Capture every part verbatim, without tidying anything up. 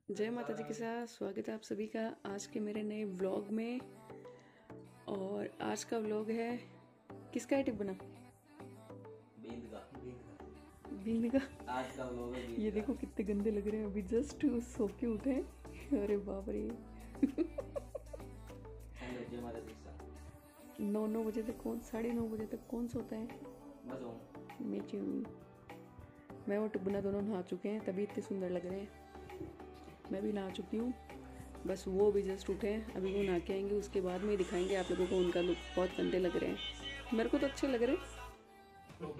जय माता जी के साथ स्वागत है आप सभी का आज के मेरे नए व्लॉग में। और आज का व्लॉग है किसका है टिप्पना? बींद का बींद का। आज का व्लॉग है बींद ये का। देखो कितने गंदे लग रहे हैं, अभी जस्ट सो के उठे हैं। अरे बाप रे। हेलो जय माता दी सा। नौ नौ बजे तक कौन साढ़े नौ बजे तक कौन सोता है? बस हूँ मैं चूनी मैं और टिप्पना दोनों नहा चुके हैं, तभी इतने सुंदर लग रहे हैं। मैं भी नहा चुकी हूँ, बस वो भी जस्ट उठे हैं। अभी वो नहा के आएंगे, उसके बाद में ही दिखाएंगे आप लोगों को उनका लुक। बहुत गंदे लग रहे हैं, मेरे को तो अच्छे लग रहे हैं।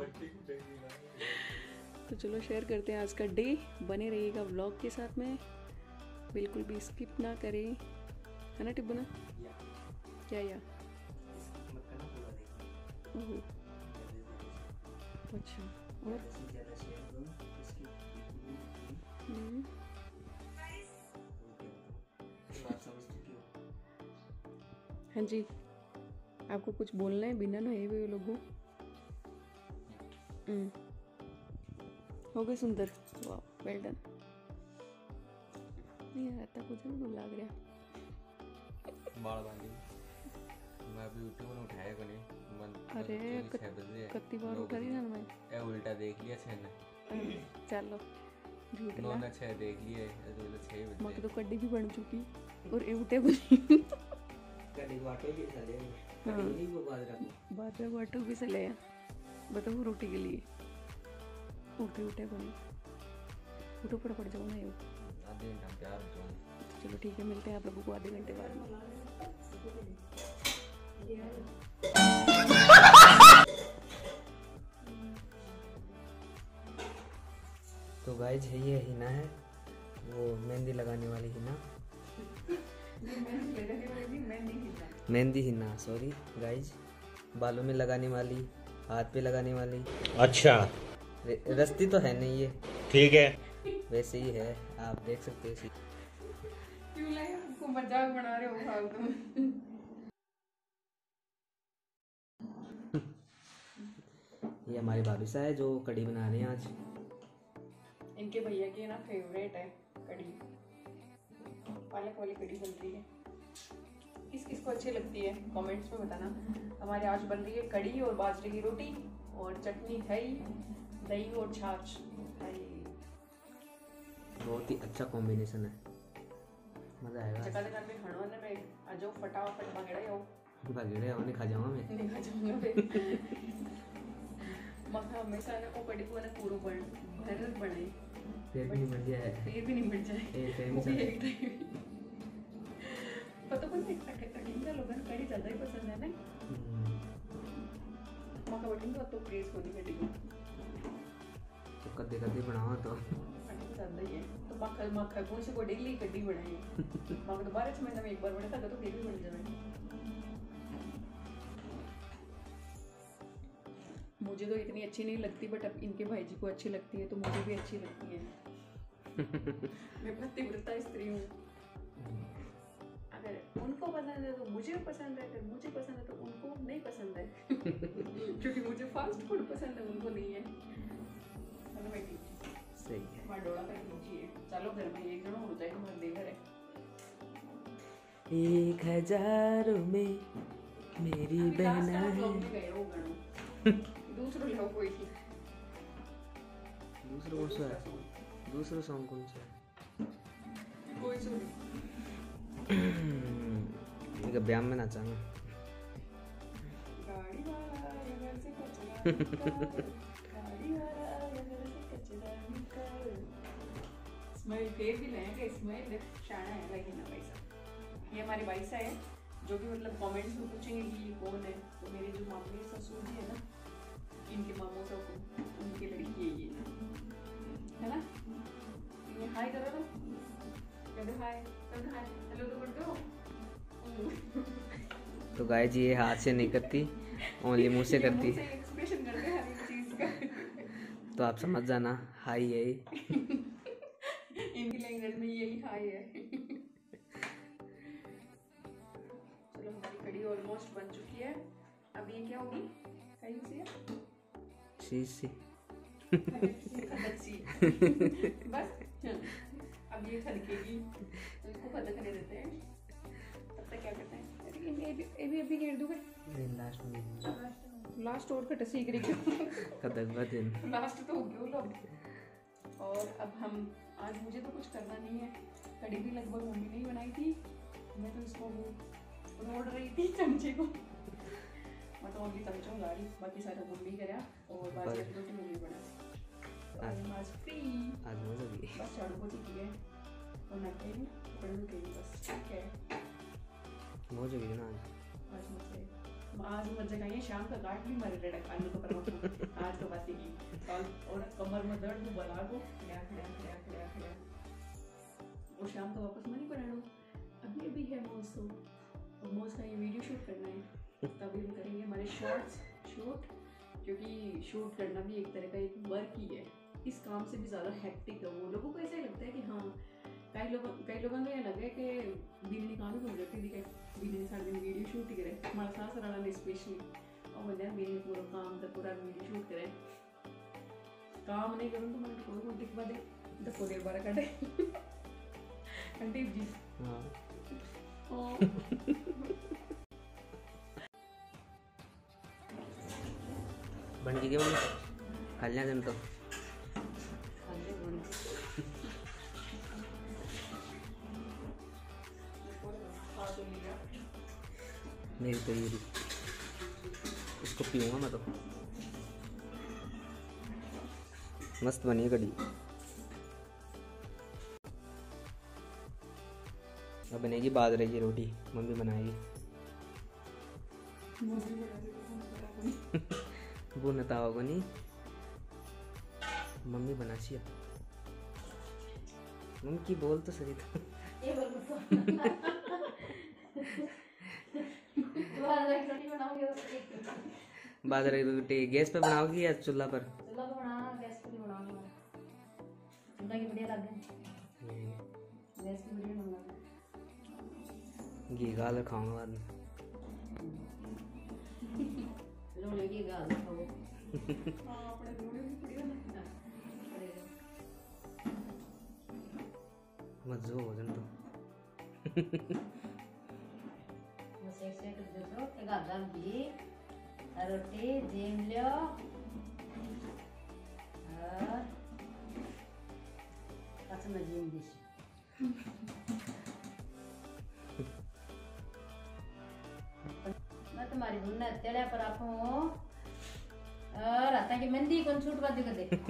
तो चलो शेयर करते हैं आज का डे। बने रहिएगा व्लॉग के साथ में, बिल्कुल भी स्किप ना करें, है ना टिब्बना? क्या या ओह अच्छा। और हम्म, हाँ जी, आपको कुछ बोलना है बिना नहाए हुए लोगों? हो गए सुंदर, वाह वेल डन। नहीं आता कुछ नहीं लग रहा। बाल बांधी मैं अभी उठी हूँ, उठाया को नहीं मन। अरे कितनी बार उठा रही ना मैं। ए उल्टा देख लिया छह ने। चलो झूठ नौ ना। ने छह देख लिए, अभी तो छह बजे। मक तो कड्डी भी बन चुकी और ये उठे भी। कड़ी वाटो भी चले हाँ। कड़ी वो बाजरा को बात में बाटू भी चले हैं, बताओ रोटी के लिए। उठे उठे बने उठो फटाफट जाओ ना यो। आधे घंटा प्यार तो चलो ठीक है, मिलते हैं आप लोगों को आधे घंटे बाद में। तो गाइज है ये हिना है, वो मेहंदी लगाने वाली हिना। मेहंदी हिना सॉरी गाइज, बालों में लगाने वाली, हाथ पे लगाने वाली। अच्छा रस्ती तो है नहीं ये, ठीक है। वैसे ही है, आप देख सकते हो। क्यों लाए हमको मजाक बना रहे हो फालतू? ये हमारी भाभी सा है जो कढ़ी बना रहे हैं आज। इनके भैया की ना फेवरेट है कढ़ी, पालक वाली कढ़ी बन रही है। किस किस को अच्छी लगती है कमेंट्स में बताना। हमारे आज बन रही है कढ़ी और बाजरे की रोटी और चटनी, दही दही और छाछ। बहुत ही अच्छा कॉम्बिनेशन है, मजा आएगा। जगह जगह पे खड़ोने में आ जाओ, फटाफट भगड़े हो भगड़े होने खा जाऊंगा मैं। देखा जाऊंगा बे। मखा हमेशा ना को कढ़ी को ना पूरा बन भर बने, फिर भी नहीं बन गया है। फिर भी नहीं बन जाए। ए सेम वो भी ही एक टाइम पता कौन सी कटिंग लोगों को कढ़ी ज्यादा ही पसंद है ना। मका कटिंग तो प्रेस होनी कढ़ी को तो कद्दे कद्दे बनावा तो कटिंग ज्यादा ही है। तो मक्खा मक्खा कौन से को डेली कढ़ी बनाई है। मका तो बारह महीने में एक बार बना था तो फिर भी बन जाए। मुझे तो इतनी अच्छी नहीं लगती, बट अब इनके भाई जी को अच्छी लगती है तो मुझे भी अच्छी लगती है। मैं पतिव्रता स्त्री हूँ। अगर उनको पसंद है तो मुझे पसंद है, अगर मुझे पसंद है तो उनको नहीं पसंद है। क्योंकि मुझे फास्ट फूड पसंद है, उनको नहीं है। चलो बेटी सही है। हमारा डोला कर लीजिए, चलो घर में एक जन हो जाए, हमारे देवर है। एक हजार में मेरी बहना है। दूसरा लो कोई थी। दूसरा कौन सा है? दूसरा सॉन्ग कौन सा है? कोई सुन इनका ब्याह में नाचा मैं। गाड़ी वाला ये घर से कचरा निकाल, गाड़ी वाला ये घर से कचरा निकाल। स्माइल फिर भी लेंगे, स्माइल शाना है लेकिन ना पैसा। ये हमारी बाईसा है जो कि मतलब कमेंट्स में पूछेंगे कि ये कौन है, तो मेरे जो मामू ससुर जी है ना, इनके मामू सब उनकी लड़की है ये, है ना। ये हाय करो तो कह दो हाय, कह दो हाय, हेलो तो कर दो। तो गाइस ये हाथ से नहीं करती, ओनली मुंह से करती है। एक्सप्रेशन करते हैं हर एक चीज का। तो आप समझ जाना हाई है। इनकी लैंग्वेज में यही हाय है। चलो हमारी कढ़ी ऑलमोस्ट बन चुकी है। अब ये क्या होगी? कहीं से सी सी बस अब ये खड़केगी तो इसको पता करने देते हैं। तब तक क्या करते हैं, अभी अभी अभी घेर दूंगा लास्ट में लास्ट और कट सीख रही कदक बदन लास्ट तो हो गया लोग। और अब हम आज मुझे तो कुछ करना नहीं है, कड़ी भी लगभग मम्मी ने ही बनाई थी, मैं तो इसको रोड़ रही थी चमचे को, मैं तो ओनली चमचा ला रही, बाकी सारा मम्मी करा और बाकी रोटी मम्मी बना। तो आज हम आज फ्री आज मजा भी बस झाड़ू पोछी की है और ना कहीं पढ़ के बस ठीक है। मौज होगी ना आज आज मुझे आज मजे का ये शाम का गाठ भी मरे रेडा कालू तो परवा आज तो बात ही कल और कमर में दर्द तो बला को खड़ा खड़ा खड़ा खड़ा खड़ा और शाम को वापस मनी बनानो। अभी अभी है मौज तो और मौज का ये वीडियो शूट करना है, तभी हम करेंगे हमारे शॉर्ट्स शूट, क्योंकि शूट करना भी एक तरह का एक वर्क ही है। इस काम से भी ज़्यादा हेक्टिक है वो, लोगों को ऐसा ही लगता है कि हाँ कई लोग कई लोगों को यह लगे कि बिजली काम ही हो जाती दिखे बिजली सारे दिन वीडियो शूट ही करे, हमारा सास रहा ने स्पेशली और बोलते हैं मेरे पूरा काम तो पूरा वीडियो शूट करें, काम नहीं करूँ तो मैंने कोई कोई दिखवा दे तो को देर बारह कटे आंटी जी हाँ बन गई क्या मम्मी खा लिया जन तो मेरी तो ये इसको पीऊँगा मैं तो। मस्त बनी है कड़ी। अब बनेगी बाजरे की रोटी, मम्मी बनाएगी वो नतावा को नहीं मम्मी बना चाहिए। मम्मी की बोल तो सही था बाजरे की रोटी गैस पे बनाओगी या चूल्हा पर? चूल्हा पे बनाना, गैस पे नहीं बनाना। चूल्हा की बढ़िया लगे, गैस की बढ़िया नहीं लगे। घी गाल खाऊंगा बाद में। लो लगी गाल खाओ। हां अपने रोटी भी बढ़िया ना मज़ो हो जन तो बस एक से कर दो के गाल भी रोटी जेम लो और पास में जेम दिस मैं तुम्हारी भुन्ना तेरे पर आप हो और आता कि मेहंदी कौन छूट बात कर दे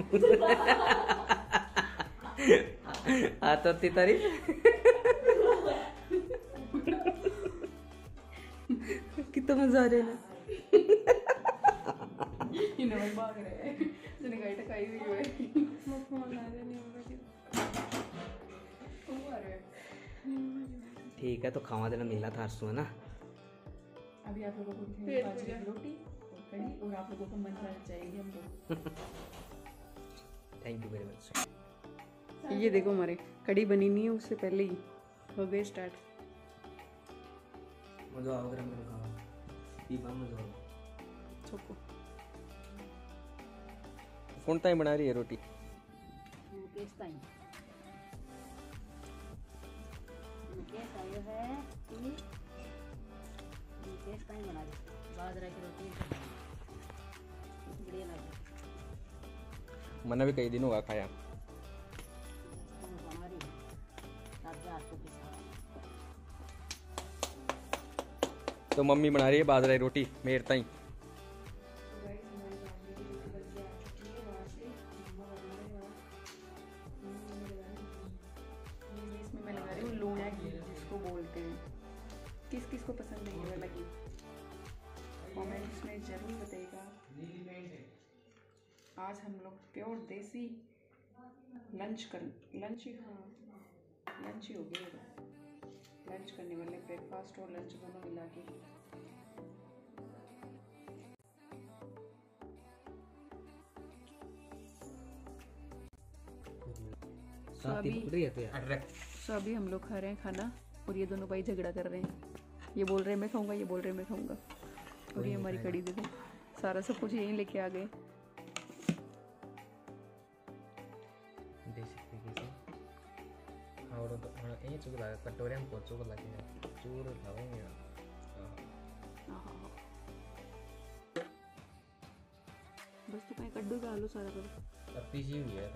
आ तो ती तारीफ कितना मजा आ रहा है ना इन भाई भाग रहे हैं तूने कहीं टकाई हुई है मैं फोन आ रहा नहीं होगा कि वो आ रहा है। ठीक है तो खावा देना मिला था हरसू है ना। अभी आप लोगों को दिखाएंगे बाजरे की रोटी और कड़ी और आप लोगों को मजा चाहिए हम लोग। Thank you very much. ये देखो हमारे कड़ी बनी नहीं है उससे पहले ही हो गए स्टार्ट। मजा आओ गरम गरम खाओ पीपा मजा आओ छोको कौन टाइम बना रही है रोटी? मुकेश ताई मुकेश आयो है कि मुकेश ताई बना रही बाजरा की रोटी बढ़िया लगी। मैंने भी कई दिन होगा खाया। बना रही ताजा आपको पिसा तो मम्मी बना रही है बाजरा की रोटी मेरे ताई। इसमें मैं लगा रही हूँ लोया घी जिसको बोलते हैं। किस किस को पसंद है ये वाला घी कमेंट्स में जरूर बताइएगा। आज हम लोग प्योर देसी लंच कर लंच ही हाँ लंच ही हो गया लंच करने वाले ब्रेकफास्ट और लंच दोनों मिला के। सो अभी सो अभी हम लोग खा रहे हैं खाना और ये दोनों भाई झगड़ा कर रहे हैं। ये बोल रहे हैं मैं खाऊंगा, ये बोल रहे हैं मैं खाऊंगा। और ये हमारी कड़ी देखो सारा सब कुछ यहीं लेके आ गए। ये चुक लगा कटोरे में को चुक लगे चूर लावेंगे बस तो कहीं कड्डू का आलू सारा कर अब पीसी हुई है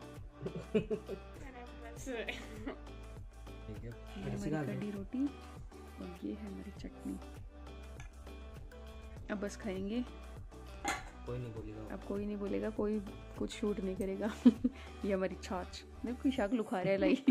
ठीक है ये हमारी कड़ी रोटी और ये है हमारी चटनी। अब बस खाएंगे, कोई नहीं बोलेगा अब कोई नहीं बोलेगा, कोई कुछ शूट नहीं करेगा। ये हमारी छाछ देखो शाक लुखा रहा है लाई।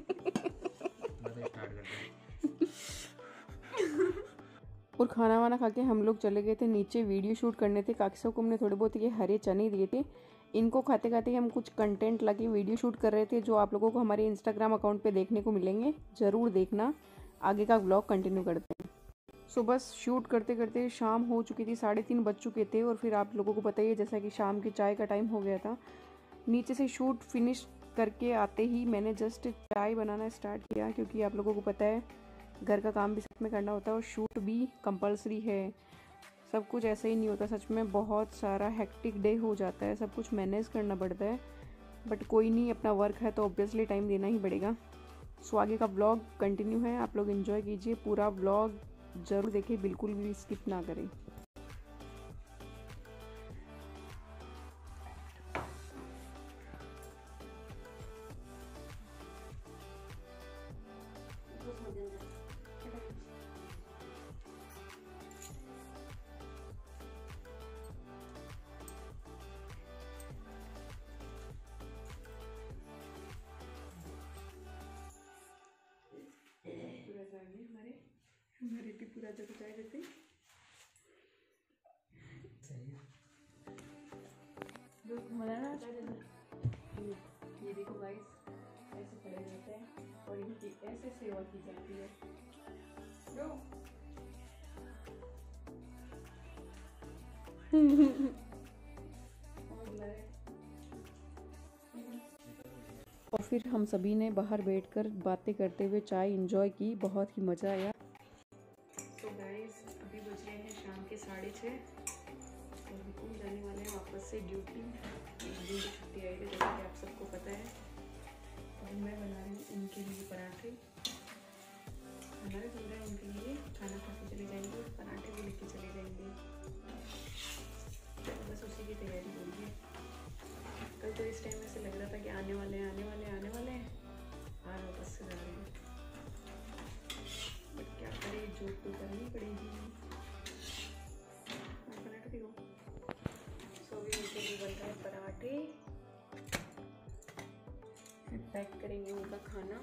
और खाना वाना खा के हम लोग चले गए थे नीचे वीडियो शूट करने थे। काकिसा को हमने थोड़े बहुत ये हरे चने दिए थे, इनको खाते खाते हम कुछ कंटेंट लगे वीडियो शूट कर रहे थे जो आप लोगों को हमारे इंस्टाग्राम अकाउंट पे देखने को मिलेंगे, ज़रूर देखना। आगे का व्लॉग कंटिन्यू करते हैं। सो बस शूट करते करते शाम हो चुकी थी, साढ़े तीन बज चुके थे। और फिर आप लोगों को पता ही है जैसा कि शाम की चाय का टाइम हो गया था। नीचे से शूट फिनिश करके आते ही मैंने जस्ट चाय बनाना स्टार्ट किया, क्योंकि आप लोगों को पता है घर का काम भी साथ में करना होता है और शूट भी कंपलसरी है। सब कुछ ऐसे ही नहीं होता, सच में बहुत सारा हेक्टिक डे हो जाता है, सब कुछ मैनेज करना पड़ता है। बट कोई नहीं, अपना वर्क है तो ऑब्वियसली टाइम देना ही पड़ेगा। सो आगे का व्लॉग कंटिन्यू है, आप लोग एंजॉय कीजिए, पूरा व्लॉग ज़रूर देखिए, बिल्कुल भी स्किप ना करें। हमारे हमारे भी पूरा जगह चाय देते ये देखो गाइस, ऐसे खड़े रहते हैं और इनकी ऐसे सेवा की जाती है। लो और फिर हम सभी ने बाहर बैठकर बातें करते हुए चाय एंजॉय की, बहुत ही मज़ा आया। तो गाइस अभी बज रहे हैं शाम के साढ़े छः और हम जाने वाले हैं वापस से ड्यूटी। एक दिन की छुट्टी आई थी जैसा कि आप सबको पता है। और मैं बना रही हूँ उनके लिए पराठे, खाना भी बन रहा है उनके लिए, खाना खा के चले जाएंगे और पराठे भी लेके चले जाएंगे। तो बस उसी की तैयारी हो रही है। कल तो इस टाइम ऐसे लग रहा था कि आने वाले हैं आने वाले हैं आने वाले हैं, आज वापस से जा रहे हैं। बट क्या करें, जॉब तो करनी पड़ेगी। पराठे देखो, सो भी उनके लिए बन रहा है पराठे, फिर पैक करेंगे उनका खाना।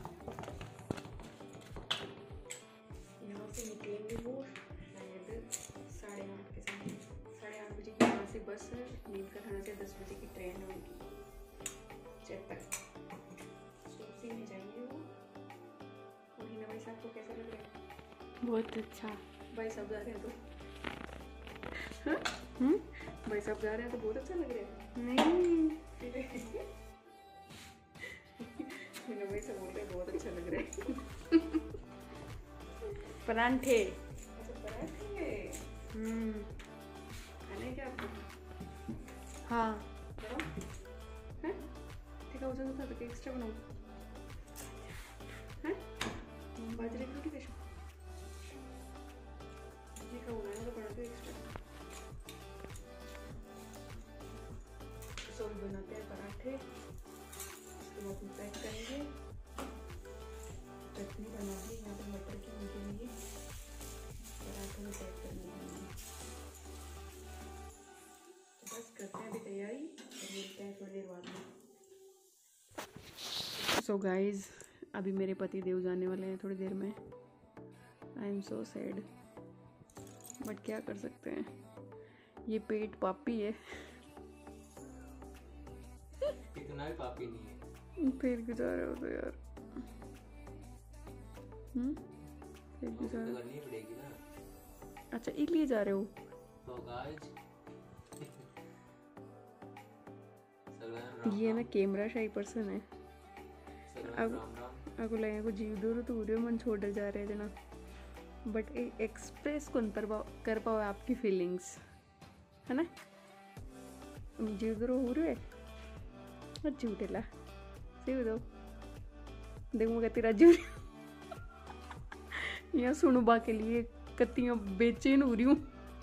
यहाँ से निकलेंगे वो शायद साढ़े आठ के समय, साढ़े आठ बजे की यहाँ से बस है, नींद का खाना से दस बजे की ट्रेन है उनकी चेतक, सूची में जाएंगे वो। और हिना भाई साहब को कैसा लग रहा है? बहुत अच्छा। भाई साहब जा रहे हैं तो हाँ? हम्म भाई साहब जा रहे हैं तो बहुत अच्छा लग रहा है। नहीं हिना भाई साहब बोल रहे हैं बहुत अच्छा लग रहा है। परांठे। अच्छा पराठे हम्म खाने क्या आपको? हाँ बनाओ हैं? ठीक है, उसे तो तो एक्स्ट्रा बनाओ हैं? बाजरे की रोटी कैसे? ठीक है, उन्होंने तो बना दो एक्स्ट्रा। सो बनाते हैं पराठे, उसके बाद पैक करेंगे। चटनी बना दी यहाँ पे मटर की उनके लिए, पराठे में पैक करने के लिए। तो बस करते हैं अभी तैयारी और मिलते हैं थोड़ी देर बाद में। सो गाइज अभी मेरे पति देव जाने वाले हैं थोड़ी देर में। I am so sad, but क्या कर सकते हैं, ये पेट पापी है। इतना भी पापी नहीं है, फिर गुजारा हो तो यार। हम्म फिर गुजारा तो करनी पड़ेगी ना। अच्छा इसलिए जा रहे हो? तो गाइस ये ना कैमरा शाही पर्सन है। राम राम अगो लगे को जीव दूर तो उरे मन छोड़ जा रहे जना, बट एक्सप्रेस कौन कर पाओ कर पाओ आपकी फीलिंग्स, है ना? जीव दूर हो रहे झूठेला सही बताओ, देखो मैं कहती राजू यहाँ सुनबा के लिए कत्तियाँ बेचैन हो रही हूँ।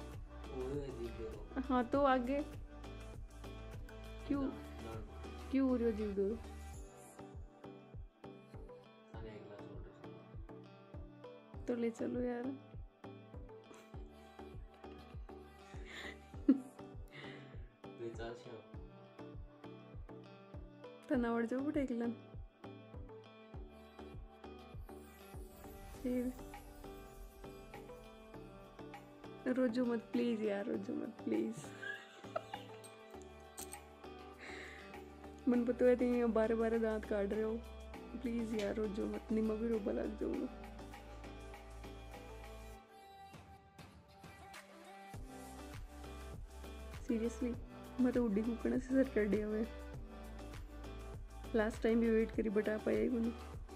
हाँ तो आगे क्यों क्यों हो रही हो जीव दो? तो ले चलो यार। तनावड़ जाओ बट एक लन फिर रोजो मत प्लीज यार, रोजो मत प्लीज। मन पता है तुम बारह बारह दांत काट रहे हो, प्लीज यार रोजो मत। निम्मा भी रोबा लग जाऊंगा। सीरियसली मैं तो उड्डी कुकड़ से सर कर दिया हुआ। लास्ट टाइम भी वेट करी बट आ पाया ही नहीं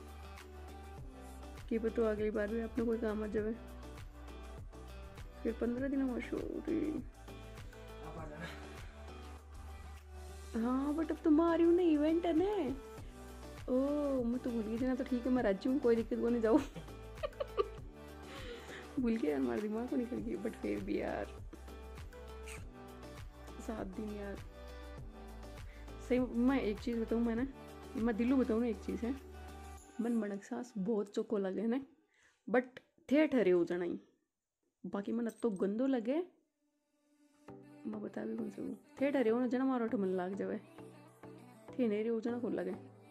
कि पता अगली बार भी आपने कोई काम आ जाए। फिर पंद्रह दिन में शो हाँ बट अब तुम आ रही हूँ ना, इवेंट है ना। ओ मैं तो भूल गई थी ना। तो ठीक है मैं राज्य हूँ, कोई दिक्कत को नहीं जाऊँ। भूल के यार हमारे दिमाग को निकल गई। बट फिर भी यार सात दिन यार सही। मैं एक चीज़ बताऊँ, मैं ना मैं दिलू बताऊँ ना एक चीज़ है, मन मणक सास बहुत चोको लगे ना बट थे ठहरे हो जाना ही। बाकी मन तो गंदो लगे मैं बता भी कौन सकूँ। थे ठहरे हो ना जना मारो मन लाग जावे। थे नहीं हो जाना को लगे।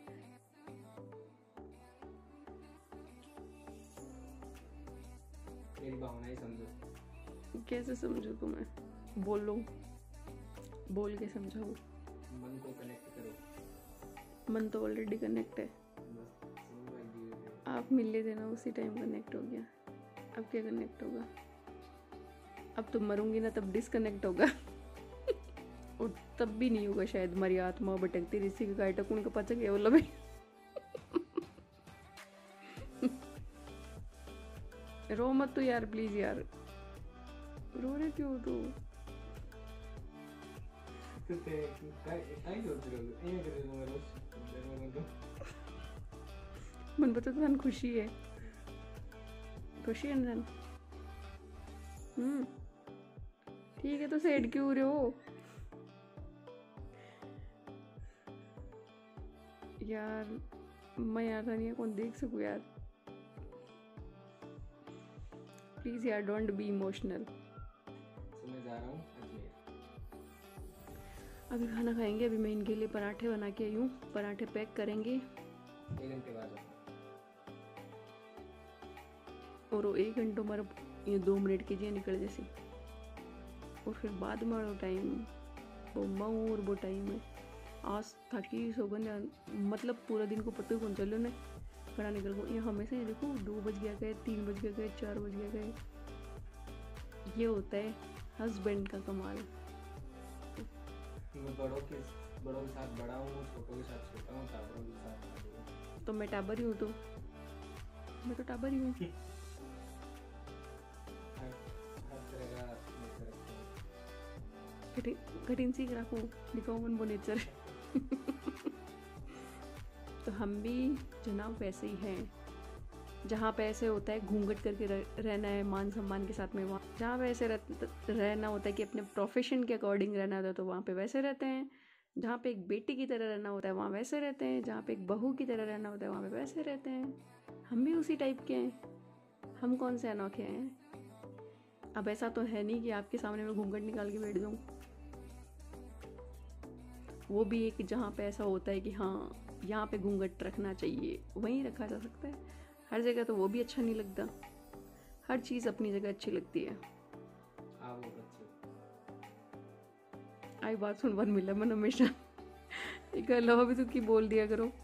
मेरी भावनाएं समझो। कैसे समझो तुम्हें? बोलो बोल के समझाओ। मन को कनेक्ट करो। मन तो ऑलरेडी कनेक्ट है। आप मिल लेते ना उसी टाइम कनेक्ट हो गया। अब क्या कनेक्ट होगा? अब तो मरूंगी ना तब डिसकनेक्ट होगा। और तब भी नहीं होगा शायद। हमारी आत्मा भटकती ऋषि का गाइड कौन का पचा गया बोला भाई। रो मत तो यार प्लीज यार। रो रहे क्यों तो? मन पता तो खुशी है, खुशी है ना। हम्म ठीक है तो सेड क्यों रहे हो यार? मैं यार नहीं कौन देख सकूँ यार। प्लीज यार डोंट बी इमोशनल। मैं जा रहा हूँ अजमेर। अभी खाना खाएंगे। अभी मैं इनके लिए पराठे बना के आई हूँ। पराठे पैक करेंगे एक घंटे बाद। और वो एक घंटों हमारा ये दो मिनट कीजिए निकल जैसे। और फिर बाद में वो टाइम वो मऊ और वो टाइम है आज थकी सोगन। मतलब पूरा दिन को पता ही कौन चलो ना कड़ा निकल गो। ये हमेशा ये देखो दो बज गया गए, तीन बज गया गए, चार बज गया गए। ये होता है हस्बैंड का कमाल। मैं बड़ों के बड़ों के साथ बड़ा हूँ, छोटों के साथ छोटा हूँ, टाबरों के साथ टाबर हूँ। तो मैं टाबर ही हूँ। तो मैं तो टाबर ही हूँ। कठिन सीख रखो दिखाओ मन वो नेचर। तो हम भी जनाब वैसे ही हैं। जहाँ पे ऐसे होता है घूंघट करके रहना है मान सम्मान के साथ में, वहाँ जहाँ पे ऐसे रहना होता है कि अपने प्रोफेशन के अकॉर्डिंग रहना होता है तो वहाँ पे वैसे रहते हैं। जहाँ पे एक बेटी की तरह रहना होता है वहाँ वैसे रहते हैं। जहाँ पे एक बहू की तरह रहना होता है वहाँ पे वैसे रहते हैं। हम भी उसी टाइप के हैं। हम कौन से अनोखे हैं? अब ऐसा तो है नहीं कि आपके सामने मैं घूंघट निकाल के बैठ जाऊँ। वो भी एक जहाँ पे ऐसा होता है कि हाँ यहाँ पे घूंघट रखना चाहिए वहीं रखा जा सकता है। हर जगह तो वो भी अच्छा नहीं लगता। हर चीज़ अपनी जगह अच्छी लगती है। आई बात सुन बार मिला मन हमेशा। एक अलावा भी तो की बोल दिया करो।